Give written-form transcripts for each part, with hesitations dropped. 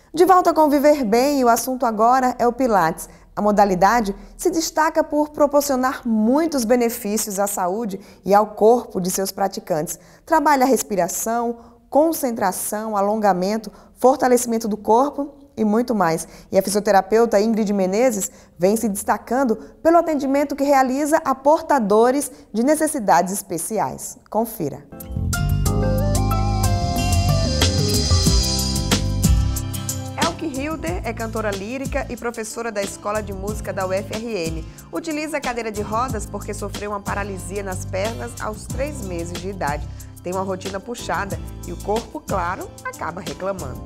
De volta com Viver Bem, e o assunto agora é o Pilates. A modalidade se destaca por proporcionar muitos benefícios à saúde e ao corpo de seus praticantes. Trabalha a respiração, concentração, alongamento, fortalecimento do corpo e muito mais. E a fisioterapeuta Ingrid Menezes vem se destacando pelo atendimento que realiza a portadores de necessidades especiais. Confira. Hilder é cantora lírica e professora da Escola de Música da UFRN. Utiliza a cadeira de rodas porque sofreu uma paralisia nas pernas aos 3 meses de idade. Tem uma rotina puxada e o corpo, claro, acaba reclamando.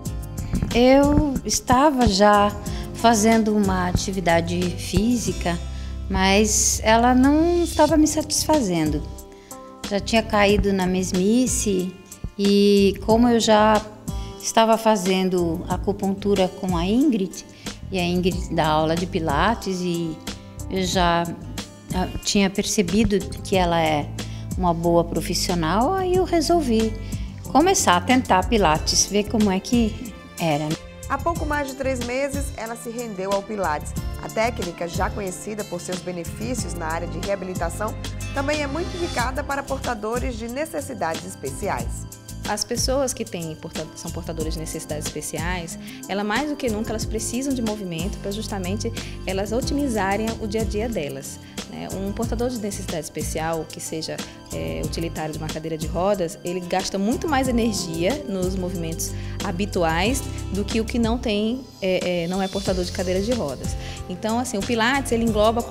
Eu estava já fazendo uma atividade física, mas ela não estava me satisfazendo. Já tinha caído na mesmice e como eu já estava fazendo acupuntura com a Ingrid, e a Ingrid dá aula de Pilates, e eu já tinha percebido que ela é uma boa profissional, aí eu resolvi começar a tentar Pilates, ver como é que era. Há pouco mais de 3 meses, ela se rendeu ao Pilates. A técnica, já conhecida por seus benefícios na área de reabilitação, também é muito indicada para portadores de necessidades especiais. As pessoas que são portadoras de necessidades especiais, mais do que nunca, elas precisam de movimento para justamente elas otimizarem o dia a dia delas. Um portador de necessidade especial, que seja utilitário de uma cadeira de rodas, ele gasta muito mais energia nos movimentos habituais do que o que não é portador de cadeira de rodas. Então, assim, o Pilates, ele engloba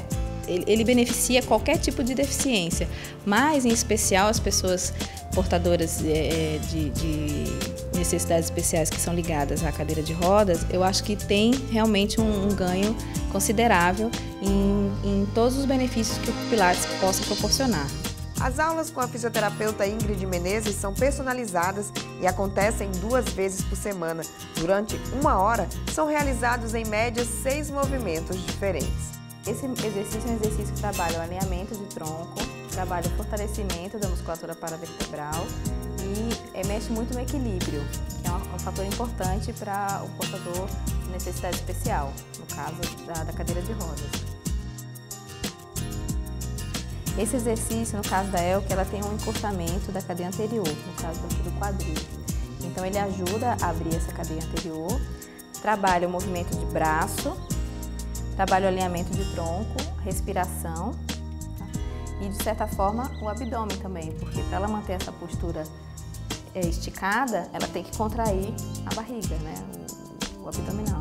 ele beneficia qualquer tipo de deficiência, mas em especial as pessoas portadoras de necessidades especiais que são ligadas à cadeira de rodas, eu acho que tem realmente um ganho considerável em todos os benefícios que o Pilates possa proporcionar. As aulas com a fisioterapeuta Ingrid Menezes são personalizadas e acontecem 2 vezes por semana. Durante 1 hora, são realizados em média 6 movimentos diferentes. Esse exercício é um exercício que trabalha o alinhamento de tronco, trabalha o fortalecimento da musculatura paravertebral e mexe muito no equilíbrio, que é um fator importante para o portador de necessidade especial, no caso da cadeira de rodas. Esse exercício, no caso da Elke, ela tem um encurtamento da cadeia anterior, no caso do quadril. Então ele ajuda a abrir essa cadeia anterior, trabalha o movimento de braço, trabalha o alinhamento de tronco, respiração, tá? E de certa forma o abdômen também, porque para ela manter essa postura esticada, ela tem que contrair a barriga, né? O abdominal.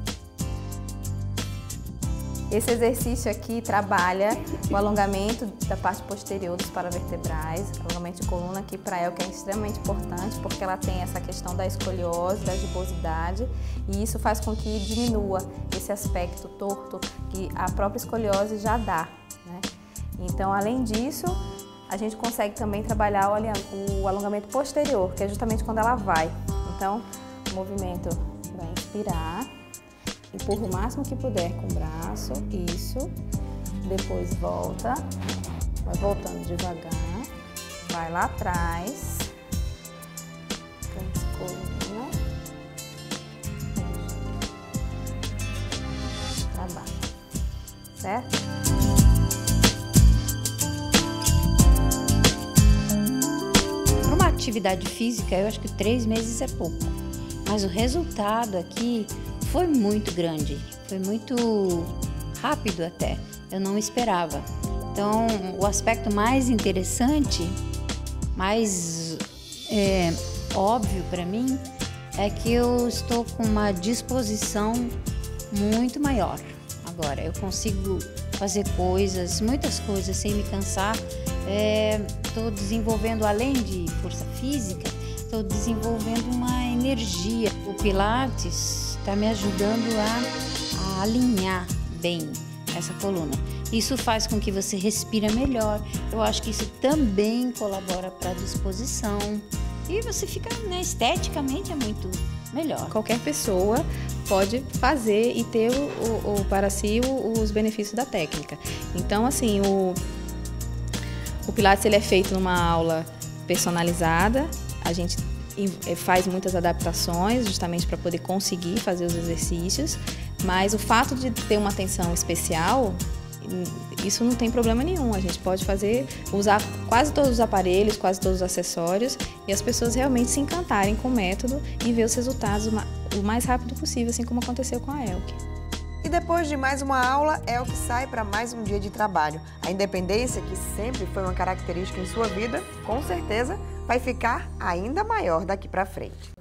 Esse exercício aqui trabalha o alongamento da parte posterior dos paravertebrais, alongamento de coluna, que para ela é extremamente importante, porque ela tem essa questão da escoliose, da gibosidade, e isso faz com que diminua esse aspecto torto que a própria escoliose já dá, né? Então, além disso, a gente consegue também trabalhar o alongamento posterior, que é justamente quando ela vai. Então, o movimento vai inspirar, empurra o máximo que puder com o braço, isso, depois volta, vai voltando devagar, vai lá atrás, coluna, para baixo, certo? Para uma atividade física, eu acho que 3 meses é pouco, mas o resultado aqui foi muito grande, foi muito rápido até, eu não esperava. Então, o aspecto mais interessante, mais óbvio para mim, é que eu estou com uma disposição muito maior agora. Eu consigo fazer muitas coisas sem me cansar. Estou desenvolvendo, além de força física, estou desenvolvendo uma energia. O Pilates está me ajudando a alinhar bem essa coluna. Isso faz com que você respira melhor. Eu acho que isso também colabora para a disposição. E você fica, esteticamente é muito melhor. Qualquer pessoa pode fazer e ter para si os benefícios da técnica. Então, assim, o Pilates ele é feito numa aula personalizada. A gente faz muitas adaptações justamente para poder conseguir fazer os exercícios, mas o fato de ter uma atenção especial, isso não tem problema nenhum. A gente pode usar quase todos os aparelhos, quase todos os acessórios e as pessoas realmente se encantarem com o método e ver os resultados o mais rápido possível, assim como aconteceu com a Elke. E depois de mais uma aula, Elke sai para mais um dia de trabalho. A independência, que sempre foi uma característica em sua vida, com certeza vai ficar ainda maior daqui para frente.